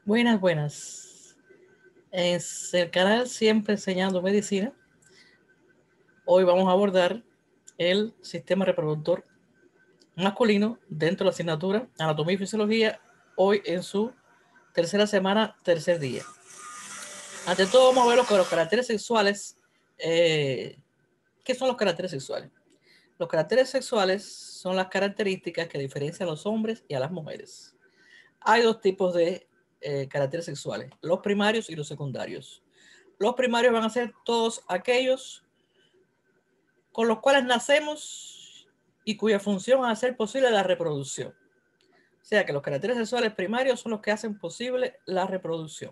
Buenas, buenas. Es el canal Siempre Enseñando Medicina. Hoy vamos a abordar el sistema reproductor masculino dentro de la asignatura Anatomía y Fisiología, hoy en su tercera semana, tercer día. Ante todo vamos a ver los caracteres sexuales. ¿Qué son los caracteres sexuales? Los caracteres sexuales son las características que diferencian a los hombres y a las mujeres. Hay dos tipos de caracteres sexuales, los primarios y los secundarios. Los primarios van a ser todos aquellos con los cuales nacemos y cuya función va a hacer posible la reproducción. O sea que los caracteres sexuales primarios son los que hacen posible la reproducción.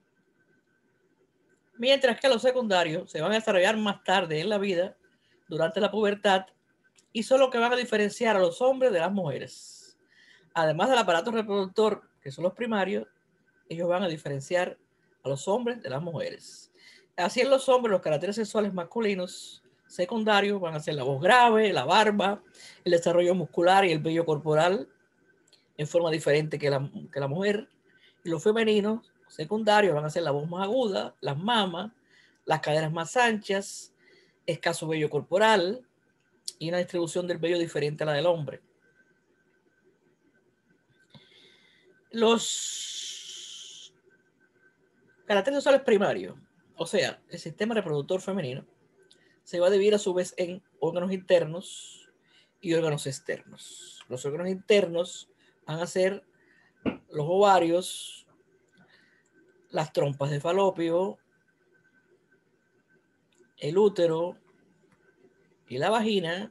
Mientras que los secundarios se van a desarrollar más tarde en la vida, durante la pubertad, y son los que van a diferenciar a los hombres de las mujeres. Además del aparato reproductor, que son los primarios, ellos van a diferenciar a los hombres de las mujeres. Así en los hombres, los caracteres sexuales masculinos secundarios van a ser la voz grave, la barba, el desarrollo muscular y el vello corporal en forma diferente que la mujer. Y los femeninos secundarios van a ser la voz más aguda, las mamas, las caderas más anchas, escaso vello corporal y una distribución del vello diferente a la del hombre. Los caracteres sexuales primarios, o sea, el sistema reproductor femenino, se va a dividir a su vez en órganos internos y órganos externos. Los órganos internos van a ser los ovarios, las trompas de falopio, el útero y la vagina,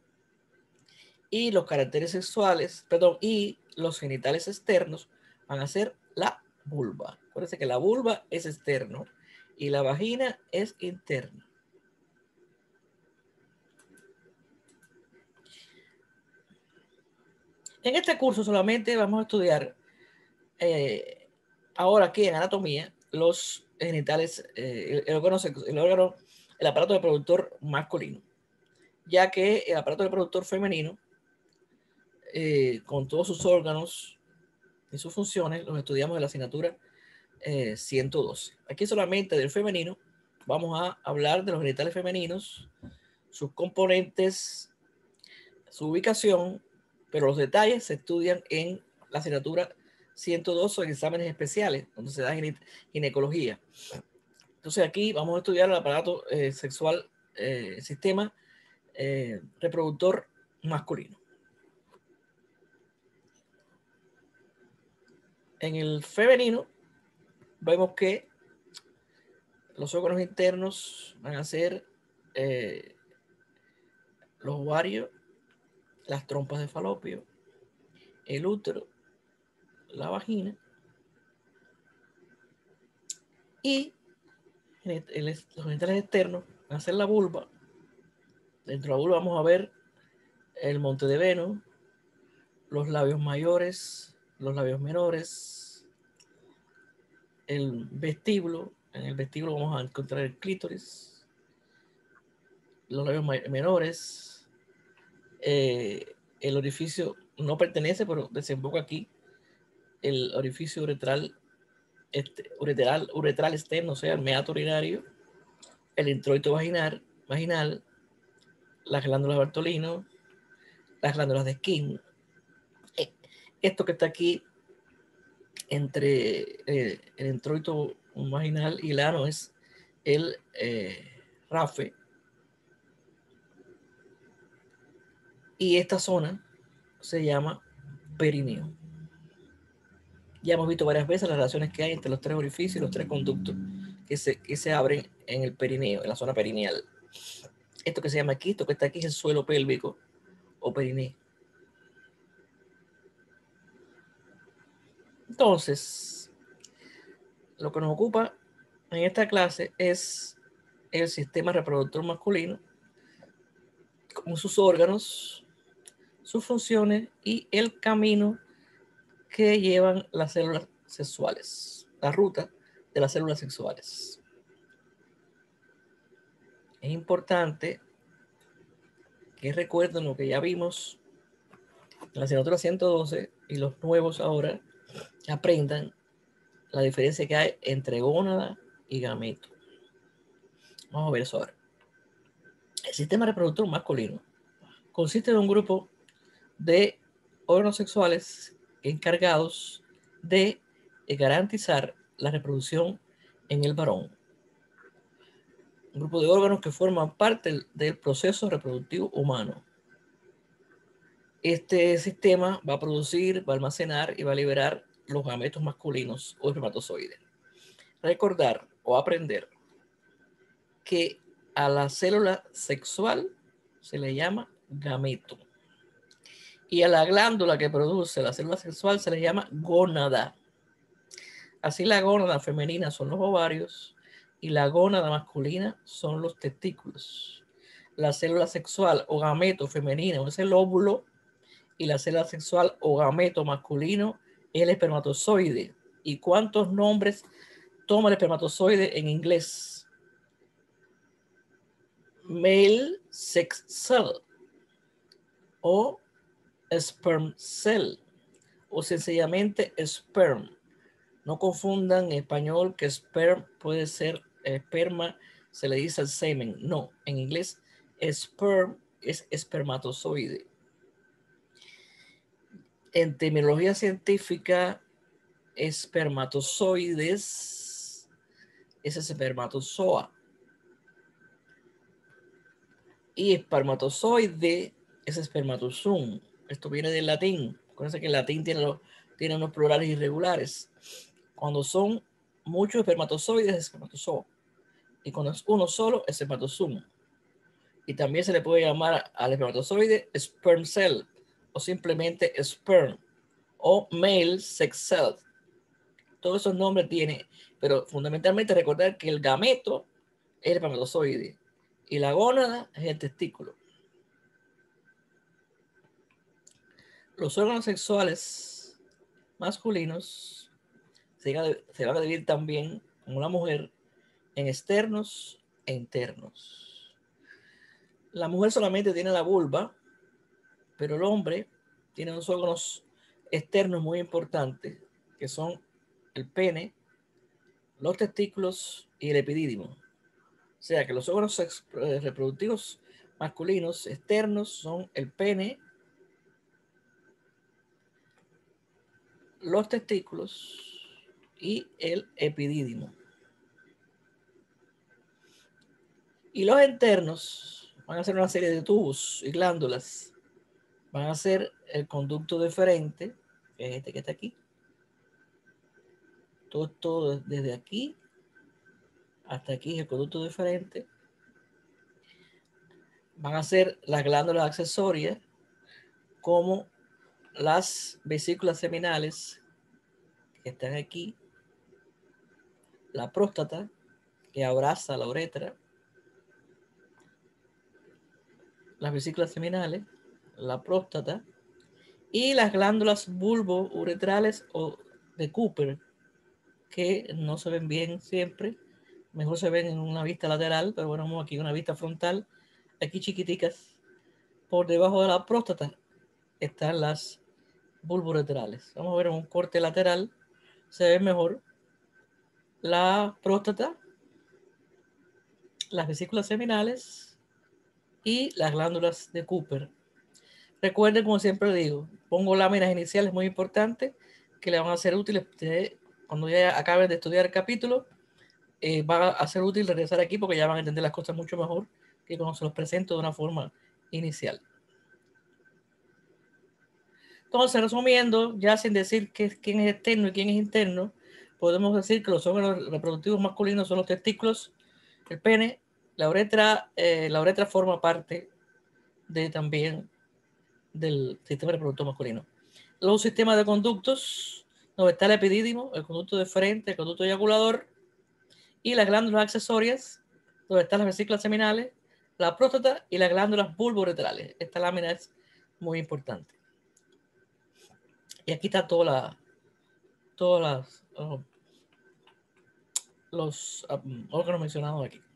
y los caracteres sexuales, perdón, y los genitales externos van a ser la vulva. Acuérdense que la vulva es externo y la vagina es interna. En este curso solamente vamos a estudiar ahora aquí en anatomía los genitales, el aparato reproductor masculino, ya que el aparato reproductor femenino, con todos sus órganos y sus funciones, los estudiamos en la asignatura 112. Aquí solamente del femenino vamos a hablar de los genitales femeninos, sus componentes, su ubicación, pero los detalles se estudian en la asignatura 102 en exámenes especiales, donde se da ginecología. Entonces aquí vamos a estudiar el aparato sexual, sistema reproductor masculino. En el femenino vemos que los órganos internos van a ser los ovarios, las trompas de falopio, el útero, la vagina y los genitales externos van a ser la vulva. Dentro de la vulva vamos a ver el monte de Venus, los labios mayores, los labios menores, el vestíbulo. En el vestíbulo vamos a encontrar el clítoris, los labios menores, el orificio no pertenece, pero desemboca aquí, el orificio uretral externo, o sea, el meato urinario, el introito vaginal, las glándulas Bartolino, las glándulas de Skin. Esto que está aquí entre el introito vaginal y el ano es el RAFE. Y esta zona se llama perineo. Ya hemos visto varias veces las relaciones que hay entre los tres orificios y los tres conductos que se abren en el perineo, en la zona perineal. Esto que se llama aquí, esto que está aquí es el suelo pélvico o perineo. Entonces, lo que nos ocupa en esta clase es el sistema reproductor masculino, con sus órganos, sus funciones y el camino que llevan las células sexuales, la ruta de las células sexuales. Es importante que recuerden lo que ya vimos en la asignatura 112 y los nuevos ahora aprendan la diferencia que hay entre gónada y gameto. Vamos a ver eso ahora. El sistema reproductor masculino consiste de un grupo de órganos sexuales encargados de garantizar la reproducción en el varón. Un grupo de órganos que forman parte del proceso reproductivo humano. Este sistema va a producir, va a almacenar y va a liberar los gametos masculinos o espermatozoides. Recordar o aprender que a la célula sexual se le llama gameto y a la glándula que produce la célula sexual se le llama gónada. Así la gónada femenina son los ovarios y la gónada masculina son los testículos. La célula sexual o gameto femenino es el óvulo y la célula sexual o gameto masculino es el espermatozoide. ¿Y cuántos nombres toma el espermatozoide en inglés? Male sex cell o sperm cell o sencillamente sperm. No confundan en español que sperm puede ser esperma, se le dice al semen. No, en inglés sperm es espermatozoide. En terminología científica, espermatozoides es espermatozoa y espermatozoide es espermatozum. Esto viene del latín. Acuérdense que el latín tiene unos plurales irregulares. Cuando son muchos espermatozoides es espermatozoa y cuando es uno solo es espermatozum. Y también se le puede llamar al espermatozoide sperm cell o simplemente sperm o male sex cell. Todos esos nombres tiene, pero fundamentalmente recordar que el gameto es el espermatozoide y la gónada es el testículo. Los órganos sexuales masculinos se van a dividir también, como la mujer, en externos e internos. La mujer solamente tiene la vulva, pero el hombre tiene unos órganos externos muy importantes, que son el pene, los testículos y el epidídimo. O sea que los órganos reproductivos masculinos externos son el pene, los testículos y el epidídimo. Y los internos van a ser una serie de tubos y glándulas. Van a ser el conducto deferente, que es este que está aquí. Todo desde aquí hasta aquí es el conducto deferente. Van a ser las glándulas accesorias, como las vesículas seminales, que están aquí, la próstata, que abraza la uretra, las vesículas seminales, la próstata, y las glándulas bulbo-uretrales o de Cooper, que no se ven bien siempre, mejor se ven en una vista lateral, pero bueno, vamos aquí una vista frontal, aquí chiquiticas, por debajo de la próstata están las bulbo-uretrales. Vamos a ver en un corte lateral, se ve mejor la próstata, las vesículas seminales y las glándulas de Cooper. Recuerden, como siempre digo, pongo láminas iniciales muy importantes que le van a ser útiles cuando ya acaben de estudiar el capítulo. Va a ser útil regresar aquí porque ya van a entender las cosas mucho mejor que cuando se los presento de una forma inicial. Entonces, resumiendo, ya sin decir quién es externo y quién es interno, podemos decir que los órganos reproductivos masculinos son los testículos, el pene, la uretra forma parte también del sistema reproductor masculino. Los sistemas de conductos, donde está el epidídimo, el conducto deferente, el conducto eyaculador y las glándulas accesorias, donde están las vesículas seminales, la próstata y las glándulas bulbo-uretrales. Esta lámina es muy importante. Y aquí está todos los órganos mencionados aquí.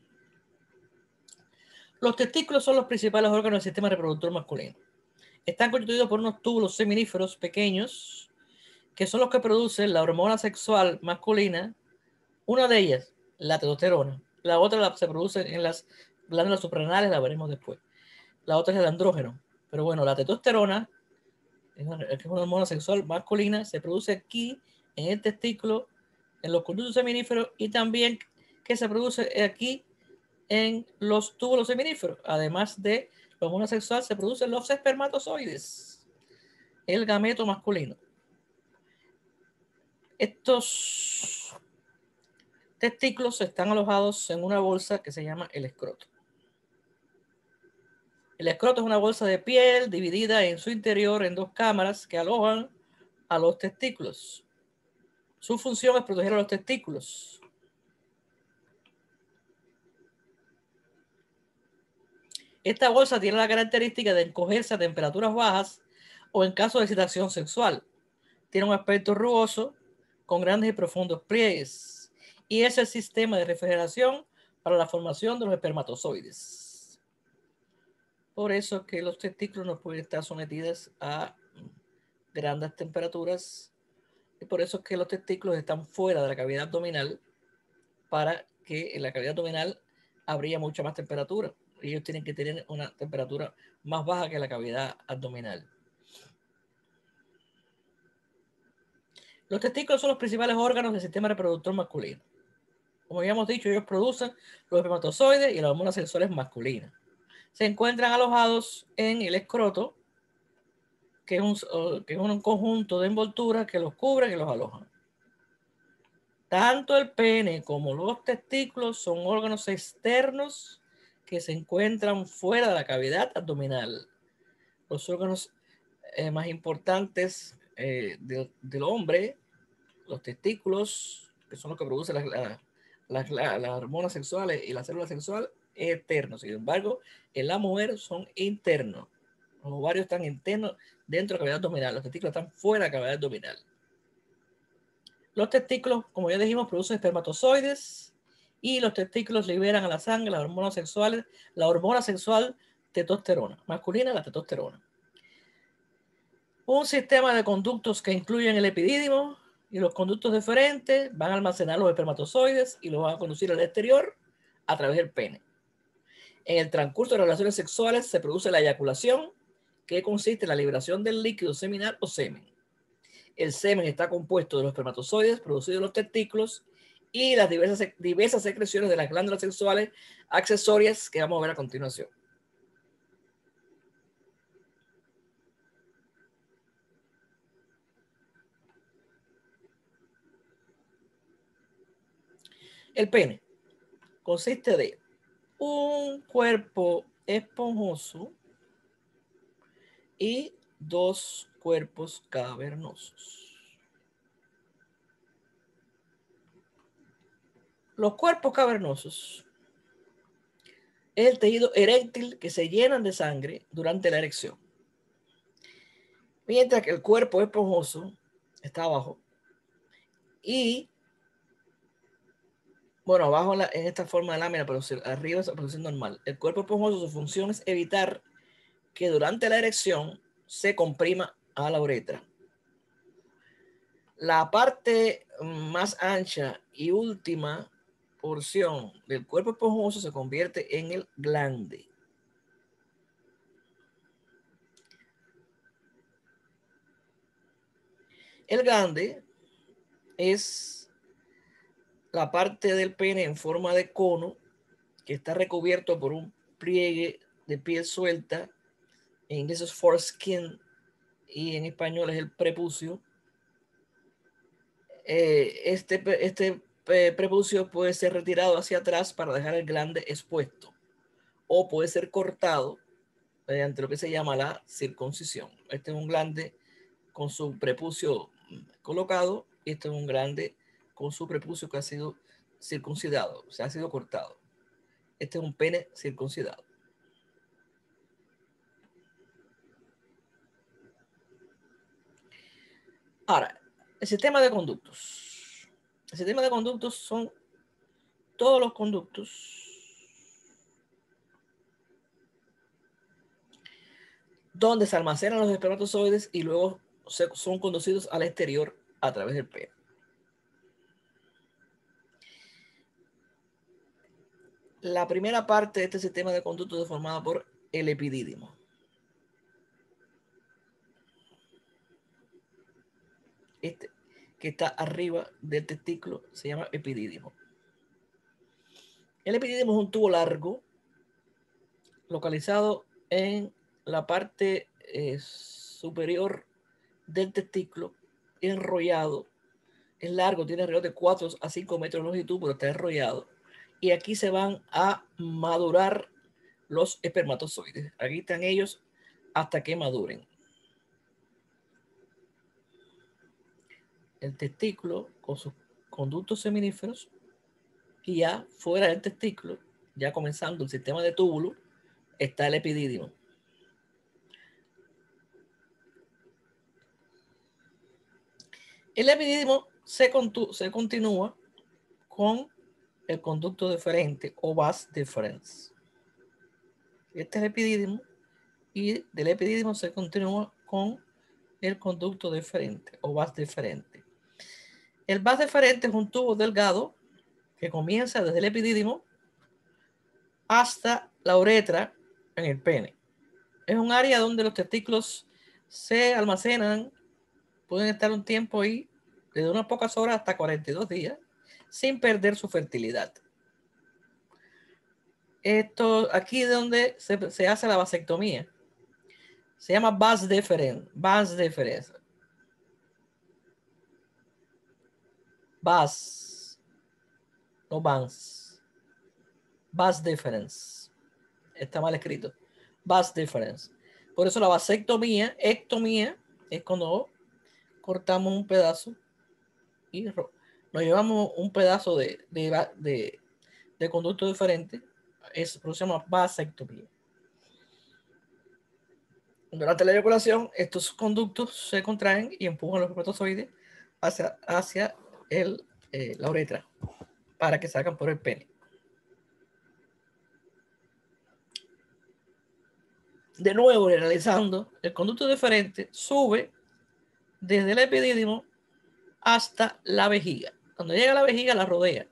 Los testículos son los principales órganos del sistema reproductor masculino. Están constituidos por unos túbulos seminíferos pequeños que son los que producen la hormona sexual masculina. Una de ellas, la testosterona. La otra se produce en las glándulas suprarrenales, la veremos después. La otra es el andrógeno. Pero bueno, la testosterona, que es una hormona sexual masculina, se produce aquí, en el testículo, en los conductos seminíferos, y también que se produce aquí en los túbulos seminíferos. Además de la hormona sexual, se producen los espermatozoides, el gameto masculino. Estos testículos están alojados en una bolsa que se llama el escroto. El escroto es una bolsa de piel dividida en su interior en dos cámaras que alojan a los testículos. Su función es proteger a los testículos. Esta bolsa tiene la característica de encogerse a temperaturas bajas o en caso de excitación sexual. Tiene un aspecto rugoso con grandes y profundos pliegues y es el sistema de refrigeración para la formación de los espermatozoides. Por eso es que los testículos no pueden estar sometidos a grandes temperaturas y por eso es que los testículos están fuera de la cavidad abdominal, para que en la cavidad abdominal habría mucha más temperatura. Ellos tienen que tener una temperatura más baja que la cavidad abdominal. Los testículos son los principales órganos del sistema reproductor masculino. Como habíamos dicho, ellos producen los espermatozoides y las hormonas sexuales masculinas. Se encuentran alojados en el escroto, que es un conjunto de envolturas que los cubren y los alojan. Tanto el pene como los testículos son órganos externos que se encuentran fuera de la cavidad abdominal. Los órganos más importantes del hombre, los testículos, que son los que producen las hormonas sexuales y la célula sexual, es externo. Sin embargo, en la mujer son internos. Los ovarios están internos dentro de la cavidad abdominal. Los testículos están fuera de la cavidad abdominal. Los testículos, como ya dijimos, producen espermatozoides y los testículos liberan a la sangre las hormonas sexuales, la hormona sexual testosterona, masculina, la testosterona. Un sistema de conductos que incluyen el epidídimo y los conductos deferentes van a almacenar los espermatozoides y los van a conducir al exterior a través del pene. En el transcurso de las relaciones sexuales se produce la eyaculación, que consiste en la liberación del líquido seminal o semen. El semen está compuesto de los espermatozoides producidos en los testículos y las diversas secreciones de las glándulas sexuales accesorias que vamos a ver a continuación. El pene consiste de un cuerpo esponjoso y dos cuerpos cavernosos. Los cuerpos cavernosos es el tejido eréctil que se llenan de sangre durante la erección, mientras que el cuerpo esponjoso está abajo y, bueno, abajo en esta forma de lámina, pero arriba es la posición normal. El cuerpo esponjoso, su función es evitar que durante la erección se comprima a la uretra. La parte más ancha y última porción del cuerpo esponjoso se convierte en el glande. El glande es la parte del pene en forma de cono que está recubierto por un pliegue de piel suelta. En inglés es foreskin y en español es el prepucio. Este prepucio puede ser retirado hacia atrás para dejar el glande expuesto o puede ser cortado mediante lo que se llama la circuncisión. Este es un glande con su prepucio colocado y este es un glande con su prepucio que ha sido circuncidado, o sea, ha sido cortado. Este es un pene circuncidado. Ahora, el sistema de conductos. El sistema de conductos son todos los conductos donde se almacenan los espermatozoides y luego son conducidos al exterior a través del pene. La primera parte de este sistema de conducto es formada por el epidídimo. Este que está arriba del testículo se llama epidídimo. El epidídimo es un tubo largo localizado en la parte superior del testículo, enrollado. Es largo, tiene alrededor de 4 a 5 metros de longitud, pero está enrollado. Y aquí se van a madurar los espermatozoides. Aquí están ellos hasta que maduren. El testículo con sus conductos seminíferos y ya fuera del testículo, ya comenzando el sistema de túbulo, está el epidídimo. El epidídimo se continúa con el conducto deferente o vas deferens. Este es el epidídimo y del epidídimo se continúa con el conducto deferente o vas deferente. El vas deferente es un tubo delgado que comienza desde el epidídimo hasta la uretra en el pene. Es un área donde los testículos se almacenan, pueden estar un tiempo ahí, desde unas pocas horas hasta 42 días, sin perder su fertilidad. Esto aquí es donde se hace la vasectomía. Se llama vas deferens. Vas deferens. Vas. No vas. Vas deferens. Está mal escrito. Vas deferens. Por eso la vasectomía, ectomía, es cuando cortamos un pedazo y nos llevamos un pedazo de conducto diferente. Eso se llama vasectomía. Durante la eyaculación, estos conductos se contraen y empujan los espermatozoides hacia la uretra para que salgan por el pene. De nuevo, realizando, el conducto deferente sube desde el epidídimo hasta la vejiga. Cuando llega a la vejiga, la rodea.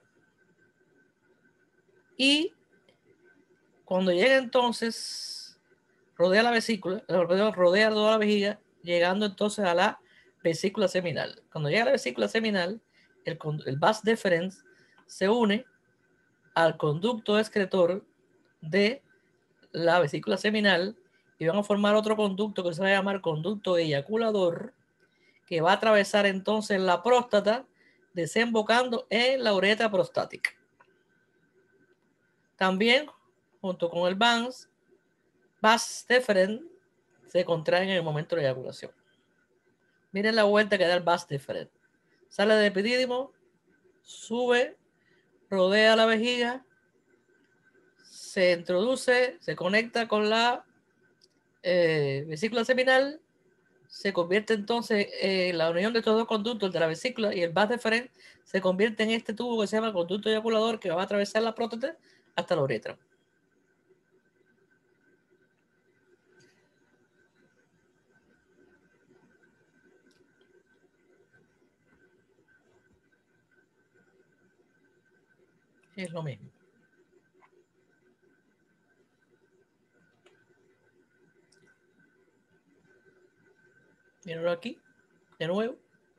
Y cuando llega entonces, rodea la vesícula, rodea toda la vejiga, llegando entonces a la vesícula seminal. Cuando llega a la vesícula seminal, el vas deferens se une al conducto excretor de la vesícula seminal y van a formar otro conducto que se va a llamar conducto eyaculador, que va a atravesar entonces la próstata, desembocando en la uretra prostática. También, junto con el vas deferens se contraen en el momento de la eyaculación. Miren la vuelta que da el vas deferens. Sale del epidídimo, sube, rodea la vejiga, se introduce, se conecta con la vesícula seminal, se convierte entonces la unión de estos dos conductos, de la vesícula y el vas deferens, se convierte en este tubo que se llama conducto eyaculador que va a atravesar la próstata hasta la uretra. Es lo mismo. Mírenlo aquí, de nuevo.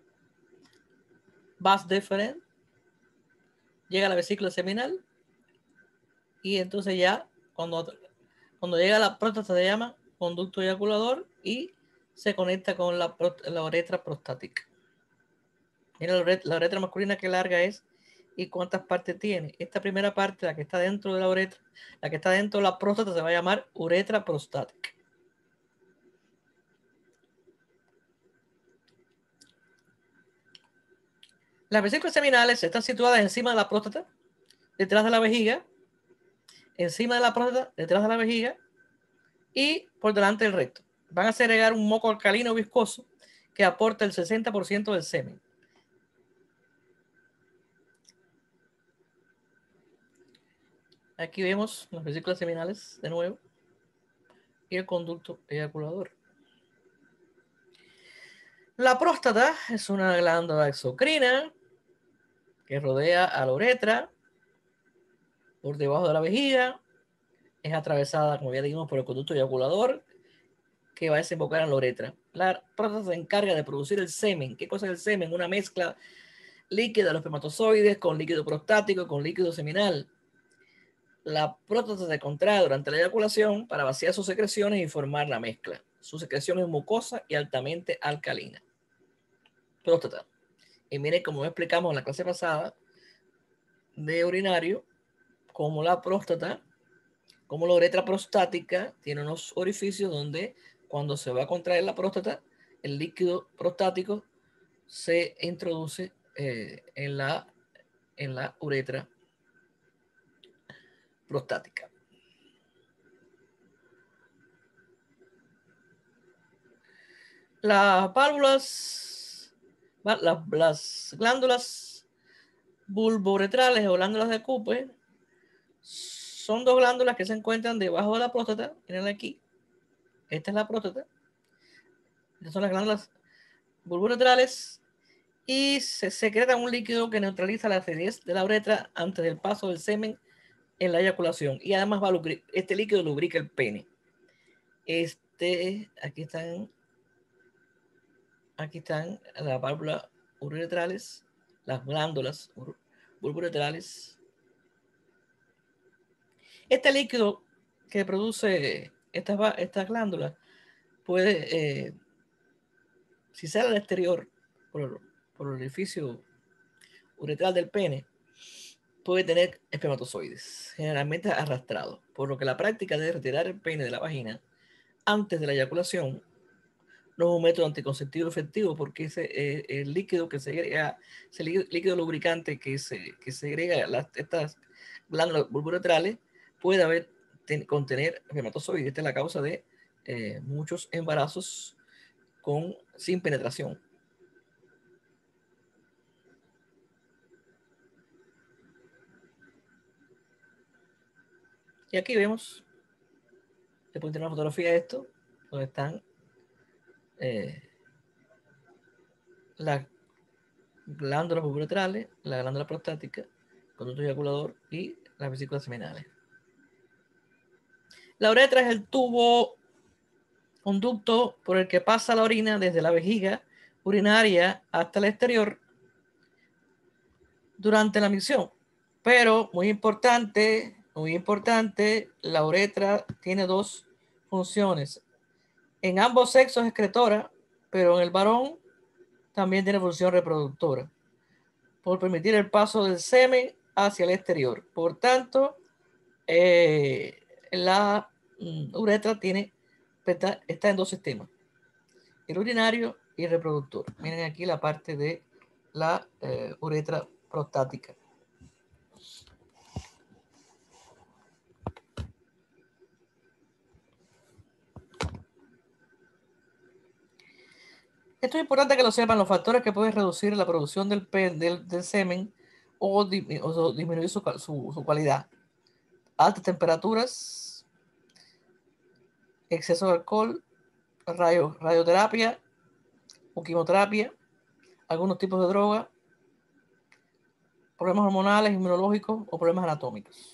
Vas deferens, llega a la vesícula seminal y entonces ya cuando llega a la próstata se llama conducto eyaculador y se conecta con la uretra prostática. Mira la uretra masculina que larga es y cuántas partes tiene. Esta primera parte, la que está dentro de la uretra, la que está dentro de la próstata se va a llamar uretra prostática. Las vesículas seminales están situadas encima de la próstata, detrás de la vejiga, encima de la próstata, detrás de la vejiga y por delante del recto. Van a segregar un moco alcalino viscoso que aporta el 60% del semen. Aquí vemos las vesículas seminales de nuevo y el conducto eyaculador. La próstata es una glándula exocrina que rodea a la uretra por debajo de la vejiga. Es atravesada, como ya dijimos, por el conducto eyaculador que va a desembocar en la uretra. La próstata se encarga de producir el semen. ¿Qué cosa es el semen? Una mezcla líquida de los espermatozoides con líquido prostático, con líquido seminal. La próstata se contrae durante la eyaculación para vaciar sus secreciones y formar la mezcla. Su secreción es mucosa y altamente alcalina. Próstata. Y miren, como explicamos en la clase pasada de urinario, como la próstata, como la uretra prostática, tiene unos orificios donde cuando se va a contraer la próstata, el líquido prostático se introduce en la uretra prostática. Las válvulas, las glándulas bulbouretrales o glándulas de Cooper son dos glándulas que se encuentran debajo de la próstata. Miren aquí. Esta es la próstata. Estas son las glándulas bulbouretrales y se secreta un líquido que neutraliza la acidez de la uretra antes del paso del semen en la eyaculación. Y además este líquido lubrica el pene. Aquí están las válvulas uretrales, las glándulas bulbouretrales. Este líquido que produce estas glándulas puede, si sale al exterior por el orificio uretral del pene, puede tener espermatozoides, generalmente arrastrados, por lo que la práctica de retirar el pene de la vagina antes de la eyaculación no es un método anticonceptivo efectivo, porque el líquido que segrega, ese líquido lubricante que segrega estas glándulas bulbouretrales puede contener espermatozoides. Esta es la causa de muchos embarazos sin penetración. Y aquí vemos, después de una fotografía de esto, donde están las glándulas bulbouretrales, la glándula prostática, conducto eyaculador y las vesículas seminales. La uretra es el tubo conducto por el que pasa la orina desde la vejiga urinaria hasta el exterior durante la misión. Pero muy importante, la uretra tiene dos funciones. En ambos sexos es excretora, pero en el varón también tiene función reproductora, por permitir el paso del semen hacia el exterior. Por tanto, la uretra está en dos sistemas, el urinario y el reproductor. Miren aquí la parte de la uretra prostática. Esto es importante que lo sepan, los factores que pueden reducir la producción del semen o disminuir su calidad. Altas temperaturas, exceso de alcohol, radioterapia o quimioterapia, algunos tipos de droga, problemas hormonales, inmunológicos o problemas anatómicos.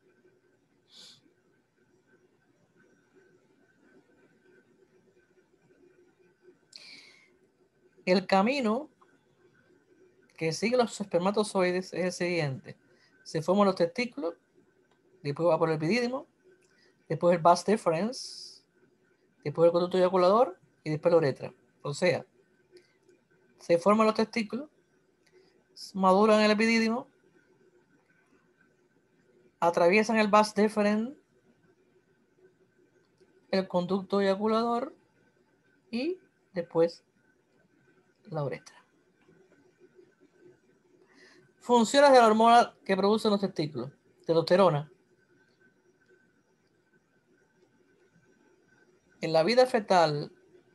El camino que siguen los espermatozoides es el siguiente. Se forman los testículos, después va por el epidídimo, después el vas deferens, después el conducto eyaculador y después la uretra. O sea, se forman los testículos, maduran el epidídimo, atraviesan el vas deferens, el conducto eyaculador y después la uretra. Funciones de la hormona que producen los testículos. Testosterona. En la vida fetal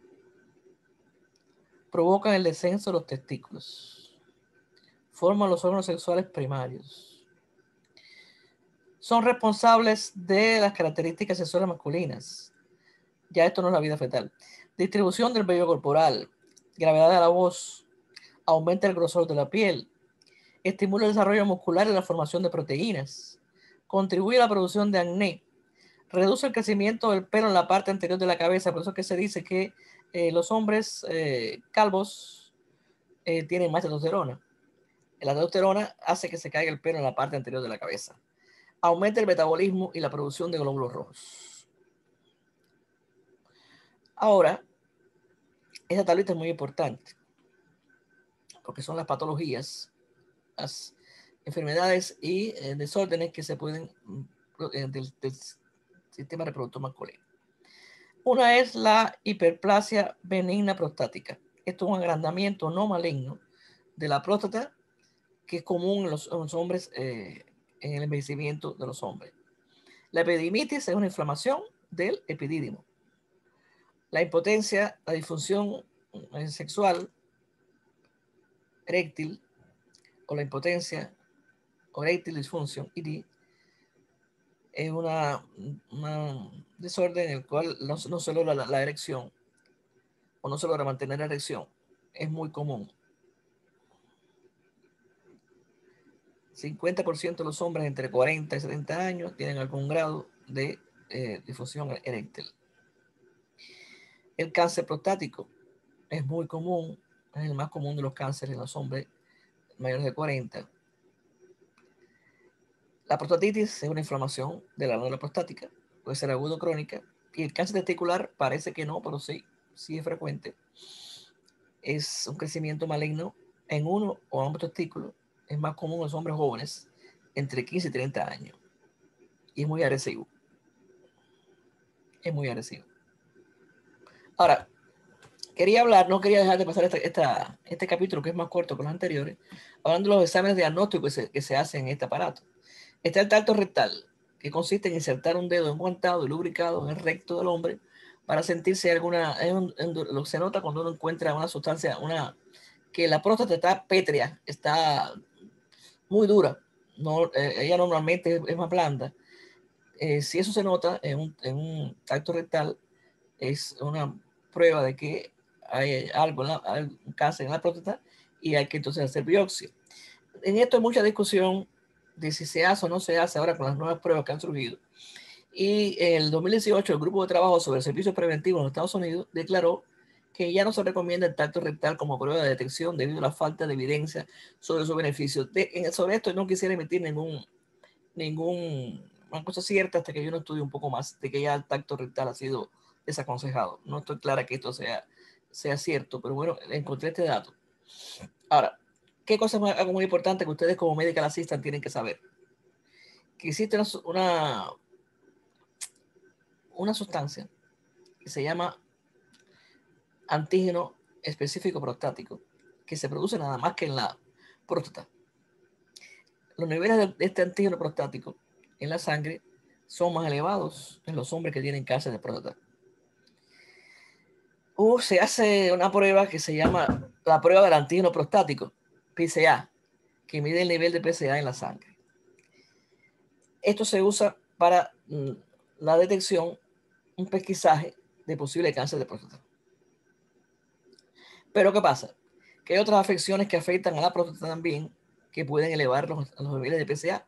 provocan el descenso de los testículos. Forman los órganos sexuales primarios. Son responsables de las características sexuales masculinas. Ya esto no es la vida fetal. Distribución del vello corporal. gravedad de la voz, aumenta el grosor de la piel, estimula el desarrollo muscular y la formación de proteínas, contribuye a la producción de acné, reduce el crecimiento del pelo en la parte anterior de la cabeza. Por eso es que se dice que los hombres calvos tienen más testosterona. La testosterona hace que se caiga el pelo en la parte anterior de la cabeza. Aumenta el metabolismo y la producción de glóbulos rojos. Ahora, esta tablita es muy importante porque son las patologías, las enfermedades y desórdenes que se pueden del sistema reproductor masculino. Una es la hiperplasia benigna prostática. Esto es un agrandamiento no maligno de la próstata que es común en los hombres en el envejecimiento de los hombres. La epididimitis es una inflamación del epidídimo. La impotencia, la disfunción sexual eréctil o la impotencia o eréctil disfunción ED es una desorden en el cual no se logra la erección o no se logra mantener la erección. Es muy común. 50% de los hombres entre 40 y 70 años tienen algún grado de disfunción eréctil. El cáncer prostático es muy común, es el más común de los cánceres en los hombres mayores de 40. La prostatitis es una inflamación de la glándula prostática, puede ser aguda o crónica, y el cáncer testicular parece que no, pero sí es frecuente. Es un crecimiento maligno en uno o ambos testículos, es más común en los hombres jóvenes entre 15 y 30 años, y es muy agresivo. Es muy agresivo. Ahora, no quería dejar de pasar este capítulo que es más corto que los anteriores, hablando de los exámenes diagnósticos que se hacen en este aparato. Está el tacto rectal, que consiste en insertar un dedo enguantado y lubricado en el recto del hombre para sentirse alguna, lo que se nota cuando uno encuentra una sustancia, que la próstata está pétrea, está muy dura, ella normalmente es más blanda. Si eso se nota en un tacto rectal, es una prueba de que hay un cáncer en la próstata y hay que entonces hacer biopsia. En esto hay mucha discusión de si se hace o no se hace ahora con las nuevas pruebas que han surgido. Y en el 2018 el grupo de trabajo sobre servicios preventivos en los Estados Unidos declaró que ya no se recomienda el tacto rectal como prueba de detección debido a la falta de evidencia sobre sus beneficios. Sobre esto no quisiera emitir una cosa cierta hasta que yo no estudie un poco más de que ya el tacto rectal ha sido desaconsejado. No estoy clara que esto sea cierto, pero bueno, encontré este dato. Ahora, ¿qué cosa es algo muy importante que ustedes como medical assistant tienen que saber? Que existe una sustancia que se llama antígeno específico prostático, que se produce nada más que en la próstata. Los niveles de este antígeno prostático en la sangre son más elevados en los hombres que tienen cáncer de próstata. Se hace una prueba que se llama la prueba del antígeno prostático, PSA, que mide el nivel de PSA en la sangre. Esto se usa para la detección, un pesquisaje de posible cáncer de próstata. Pero ¿qué pasa? Que hay otras afecciones que afectan a la próstata también, que pueden elevar los niveles de PSA.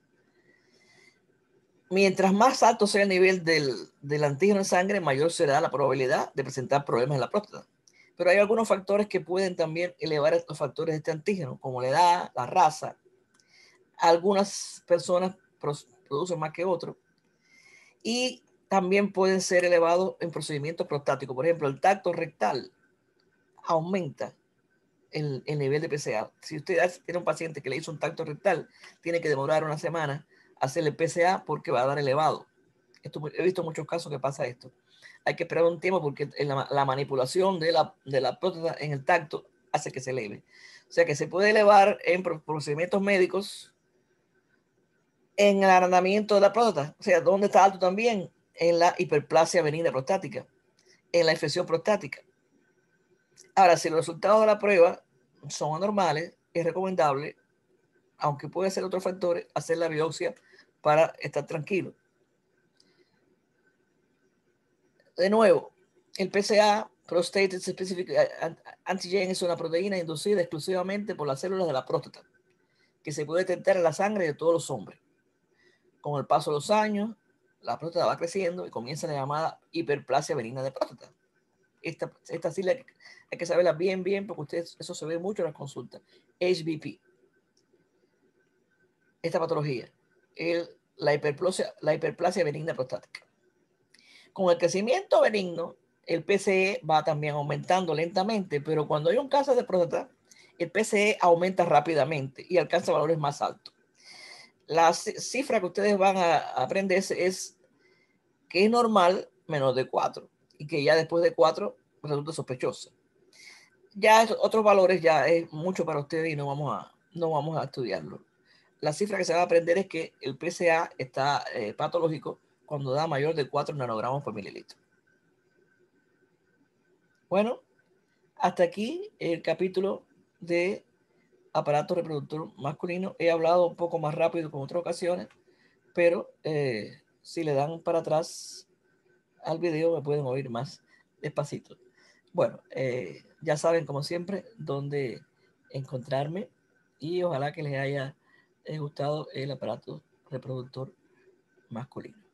Mientras más alto sea el nivel del antígeno en sangre, mayor será la probabilidad de presentar problemas en la próstata. Pero hay algunos factores que pueden también elevar estos factores de este antígeno, como la edad, la raza. Algunas personas producen más que otros. Y también pueden ser elevados en procedimientos prostáticos. Por ejemplo, el tacto rectal aumenta el nivel de PSA. Si usted tiene un paciente que le hizo un tacto rectal, tiene que demorar una semana hacerle PSA porque va a dar elevado. He visto muchos casos que pasa esto. Hay que esperar un tiempo porque la manipulación de la próstata en el tacto hace que se eleve. O sea que se puede elevar en procedimientos médicos en el agrandamiento de la próstata. O sea, ¿dónde está alto también? En la hiperplasia benigna prostática, en la infección prostática. Ahora, si los resultados de la prueba son anormales, es recomendable, aunque puede ser otros factores, hacer la biopsia para estar tranquilo. De nuevo, el PSA Prostate Specific Antigen es una proteína inducida exclusivamente por las células de la próstata, que se puede detectar en la sangre de todos los hombres. Con el paso de los años, la próstata va creciendo y comienza la llamada hiperplasia benigna de próstata. Esta sí hay que saberla bien, porque ustedes, eso se ve mucho en las consultas. HBP. Esta patología, la hiperplasia benigna prostática. Con el crecimiento benigno, el PCE va también aumentando lentamente, pero cuando hay un cáncer de próstata, el PCE aumenta rápidamente y alcanza valores más altos. La cifra que ustedes van a aprender es que es normal menos de 4 y que ya después de 4 resulta sospechosa. Ya otros valores ya es mucho para ustedes y no vamos a estudiarlo. La cifra que se va a aprender es que el PSA está patológico cuando da mayor de 4 nanogramos por mililitro. Bueno, hasta aquí el capítulo de aparato reproductor masculino. He hablado un poco más rápido que en otras ocasiones, pero si le dan para atrás al video me pueden oír más despacito. Bueno, ya saben como siempre dónde encontrarme y ojalá que les haya gustado el aparato reproductor masculino.